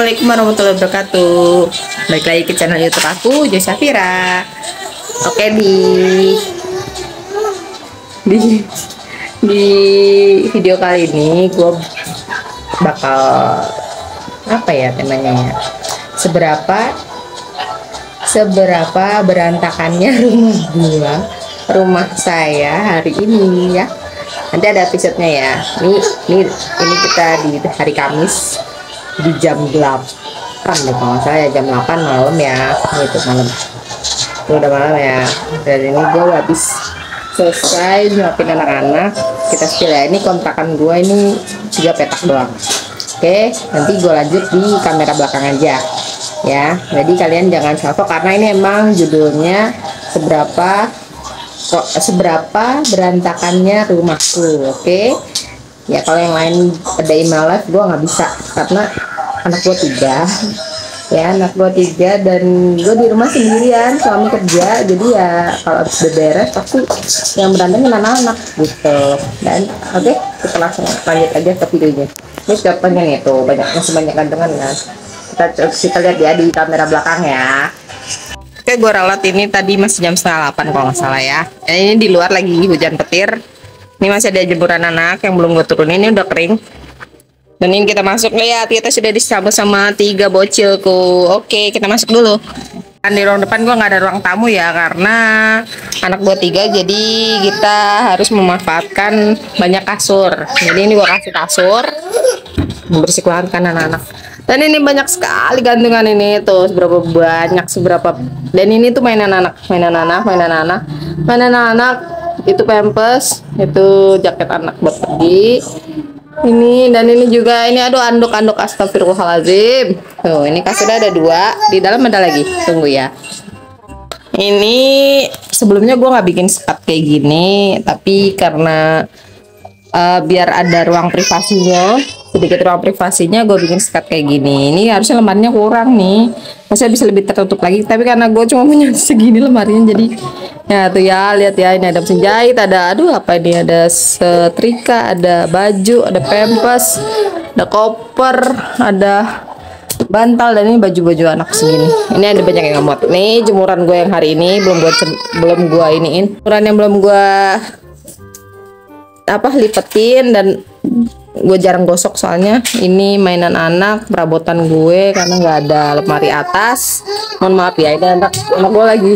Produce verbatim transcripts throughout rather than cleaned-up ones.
Assalamualaikum warahmatullahi wabarakatuh. Balik lagi ke channel YouTube aku, Joy Safira. Oke, di di di video kali ini gue bakal apa ya temanya ya? Seberapa seberapa berantakannya rumah gua, rumah saya hari ini ya. Nanti ada episode-nya ya. Ini ini ini kita di hari Kamis di jam delapan deh kalau saya, jam delapan malam ya. Itu malam. Itu udah malam ya. Dan ini gue habis selesai nyuapin anak-anak. Kita spill ya. Ini kontrakan gue ini tiga petak doang. Oke, nanti gue lanjut di kamera belakang aja ya. Jadi kalian jangan salvo karena ini emang judulnya seberapa kok seberapa berantakannya rumahku. Oke ya, kalau yang lain pada email live gue nggak bisa karena anak gue tiga ya, anak gue tiga dan gue di rumah sendirian, suami kerja, jadi ya kalau habis beberes pasti yang berantakan anak-anak gitu. Dan oke, kita langsung lanjut aja ke videonya. Ini jawabannya nih tuh, banyaknya sebanyak gantungan ya. Kita kita lihat ya di kamera belakang ya. Oke, gue ralat ini tadi masih jam setengah delapan kalau nggak salah ya. Dan ini di luar lagi hujan petir. Ini masih ada jemuran anak yang belum gue turunin, ini udah kering. Dan ini kita masuk, lihat kita sudah disambut sama tiga bocilku. Oke, kita masuk dulu. Dan di ruang depan gue nggak ada ruang tamu ya, karena anak gue tiga, jadi kita harus memanfaatkan banyak kasur. Jadi ini gue kasih kasur, membersihkan kan anak-anak. Dan ini banyak sekali gantungan ini tuh, seberapa banyak, seberapa. Dan ini tuh mainan anak, mainan anak, mainan anak, mainan anak. Itu pampers, itu jaket anak buat pergi. Ini dan ini juga, ini aduh anduk-anduk, astagfirullahaladzim. Tuh, ini kasurnya ada dua, di dalam ada lagi. Tunggu ya. Ini sebelumnya gue nggak bikin sekat kayak gini, tapi karena uh, biar ada ruang privasinya, sedikit ruang privasinya, gue bikin sekat kayak gini. Ini harusnya lemarinya kurang nih, masih bisa lebih tertutup lagi, tapi karena gue cuma punya segini lemarinya, jadi ya tuh ya, lihat ya, ini ada mesin jahit, ada aduh apa ini, ada setrika, ada baju, ada pampers, ada koper, ada bantal, dan ini baju-baju anak segini. Ini ada banyak yang ngemot. Nih jemuran gue yang hari ini belum gue belum gue iniin, jemuran yang belum gue apa lipetin, dan gue jarang gosok soalnya ini mainan anak, perabotan gue karena nggak ada lemari atas. Mohon maaf ya, ini anak anak gue lagi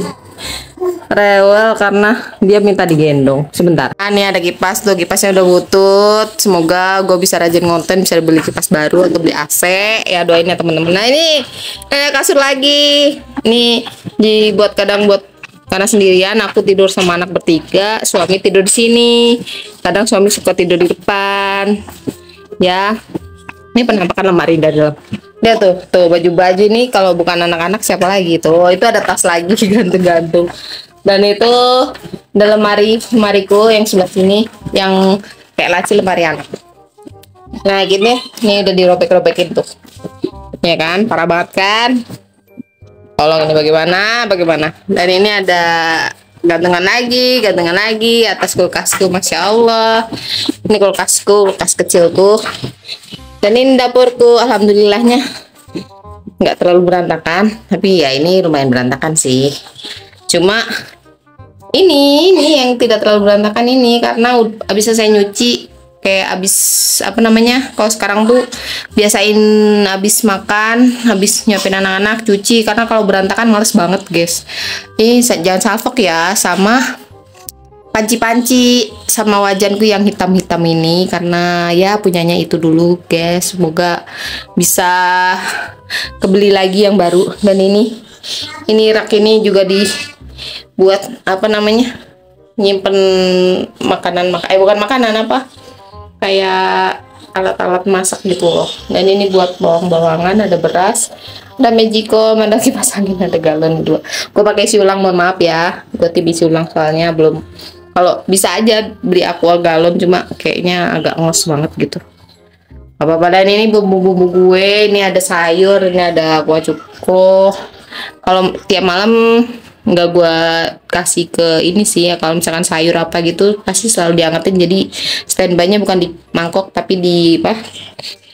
rewel karena dia minta digendong sebentar. Nah, ini ada kipas tuh, kipasnya udah butut. Semoga gue bisa rajin konten, bisa beli kipas baru atau beli A C ya, doain ya temen-temen. Nah ini eh, kasur lagi, ini dibuat kadang buat karena sendirian, aku tidur sama anak bertiga, suami tidur di sini. Kadang suami suka tidur di depan ya. Ini penampakan lemari dari dalam. Lihat tuh, tuh baju-baju ini kalau bukan anak-anak siapa lagi tuh. Itu ada tas lagi gantung-gantung. Dan itu ada lemari, lemariku yang sebelah sini yang kayak laci lemari anak. Nah gini, ini udah dirobek-robekin tuh. Ya kan, parah banget kan? Tolong ini bagaimana, bagaimana. Dan ini ada gantungan lagi, gantungan lagi atas kulkasku, masya Allah. Ini kulkasku, kulkas kecilku. Dan ini dapurku, alhamdulillahnya nggak terlalu berantakan, tapi ya ini lumayan berantakan sih. Cuma ini ini yang tidak terlalu berantakan ini karena abis selesai nyuci, kayak abis apa namanya, kalau sekarang tuh biasain abis makan, abis nyuapin anak-anak cuci, karena kalau berantakan males banget guys. Ini jangan salfok ya sama panci-panci sama wajanku yang hitam-hitam ini, karena ya punyanya itu dulu guys. Semoga bisa kebeli lagi yang baru. Dan ini ini rak ini juga dibuat apa namanya, nyimpen makanan mak eh bukan makanan apa, kayak alat-alat masak gitu loh. Dan ini buat bawang-bawangan, ada beras, ada magicom, ada kipas angin, ada galon dua. Gue pakai isi ulang, mohon maaf ya, gue tibi isi ulang soalnya belum. Kalau bisa aja beli aqua galon, cuma kayaknya agak ngos banget gitu. Apa-apa. Dan ini bumbu-bumbu gue, ini ada sayur, ini ada kuah cuko. Kalau tiap malam nggak gue kasih ke ini sih ya, kalau misalkan sayur apa gitu pasti selalu diangetin, jadi standby-nya bukan di mangkok tapi di apa,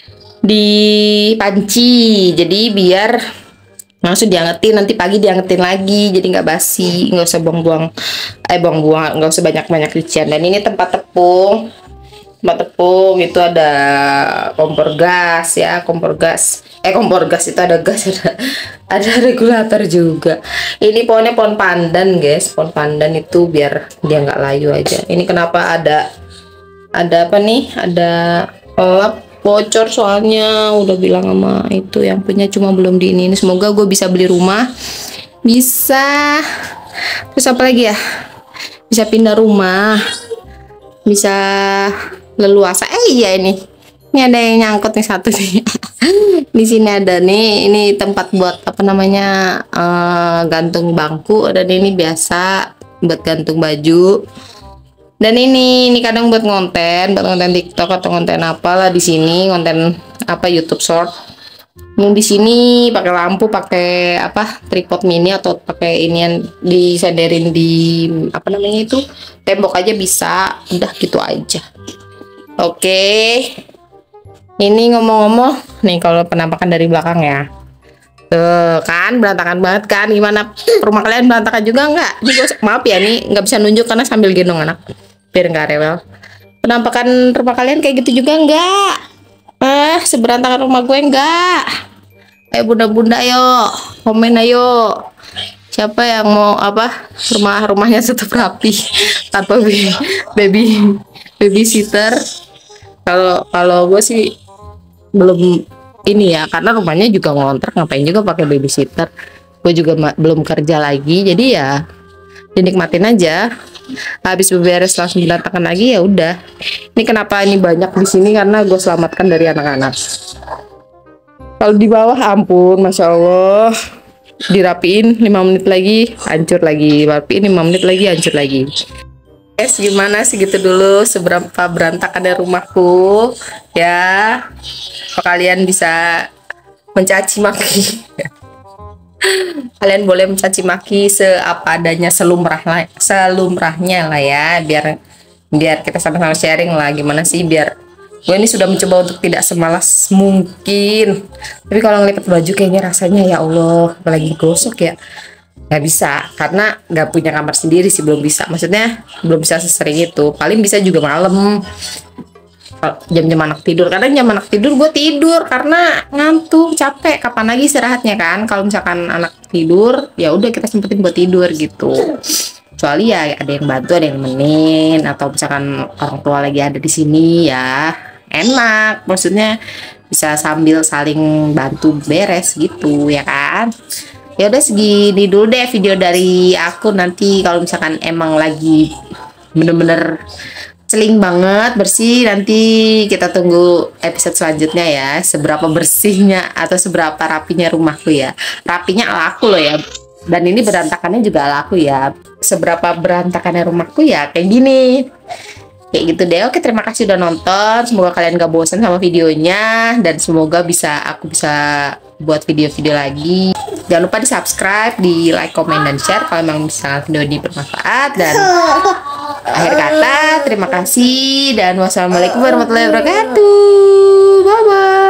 di panci, jadi biar langsung diangetin, nanti pagi diangetin lagi, jadi nggak basi, nggak usah buang-buang, eh buang-buang, nggak usah banyak-banyak cucian. Dan ini tempat tepung, tempat tepung itu ada kompor gas ya, kompor gas, eh kompor gas itu ada gas, ada ada regulator juga. Ini pohonnya pohon pandan guys, pohon pandan itu biar dia nggak layu aja. Ini kenapa ada ada apa nih, ada lap bocor soalnya udah bilang sama itu yang punya, cuma belum di ini, ini semoga gue bisa beli rumah, bisa, terus apa lagi ya, bisa pindah rumah, bisa leluasa. Eh iya, ini ini ada yang nyangkut nih satu nih. Di sini ada nih, ini tempat buat apa namanya, uh, gantung bangku, dan ini biasa buat gantung baju. Dan ini ini kadang buat konten, buat konten TikTok atau konten apalah di sini, konten apa YouTube Short. Yang di sini pakai lampu, pakai apa tripod mini atau pakai ini yang disenderin di apa namanya itu tembok aja bisa, udah gitu aja. Oke, ini ngomong-ngomong nih, kalau penampakan dari belakang ya, tuh kan berantakan banget kan, gimana rumah kalian berantakan juga nggak? Ini gue maaf ya, nih nggak bisa nunjuk karena sambil gendong anak biar nggak rewel. Penampakan rumah kalian kayak gitu juga nggak? Eh seberantakan rumah gue nggak? Ayo bunda-bunda yuk komen ayo, siapa yang mau apa rumah-rumahnya tetap rapi tanpa baby baby babysitter. Kalau kalau gue sih belum ini ya, karena rumahnya juga ngontrak, ngapain juga pakai babysitter. Gue juga belum kerja lagi, jadi ya dinikmatin aja. Habis beberes langsung berantakan lagi, ya udah. Ini kenapa ini banyak di sini, karena gue selamatkan dari anak-anak. Kalau di bawah ampun, masya Allah, dirapiin lima menit lagi hancur lagi, rapiin lima menit lagi hancur lagi. Guys, gimana sih gitu dulu seberapa berantakan rumahku ya. Apa kalian bisa mencaci maki? Kalian boleh mencaci maki seapa adanya, selumrah lah, selumrahnya lah ya, biar biar kita sama-sama sharing lah gimana sih biar gue ini sudah mencoba untuk tidak semalas mungkin. Tapi kalau ngelipat baju kayaknya rasanya ya Allah, apalagi gosok ya nggak bisa, karena nggak punya kamar sendiri sih, belum bisa, maksudnya belum bisa sesering itu. Paling bisa juga malam jam-jam anak tidur, karena jam anak tidur gue tidur karena ngantuk capek. Kapan lagi istirahatnya kan? Kalau misalkan anak tidur ya udah kita sempetin buat tidur gitu, kecuali ya ada yang bantu, ada yang nemenin, atau misalkan orang tua lagi ada di sini ya enak, maksudnya bisa sambil saling bantu beres gitu ya kan. Ya udah segini dulu deh video dari aku. Nanti kalau misalkan emang lagi bener-bener celing banget bersih, nanti kita tunggu episode selanjutnya ya, seberapa bersihnya atau seberapa rapinya rumahku ya. Rapinya ala aku loh ya, dan ini berantakannya juga ala aku ya. Seberapa berantakannya rumahku ya kayak gini, kayak gitu deh. Oke, terima kasih udah nonton, semoga kalian gak bosan sama videonya, dan semoga bisa aku bisa buat video-video lagi. Jangan lupa di subscribe, di like, comment, dan share kalau memang bisa video ini bermanfaat. Dan akhir kata terima kasih dan wassalamualaikum warahmatullahi wabarakatuh. Bye bye.